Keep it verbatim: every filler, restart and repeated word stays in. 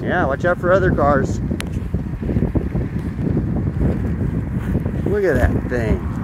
Yeah, watch out for other cars. Look at that thing.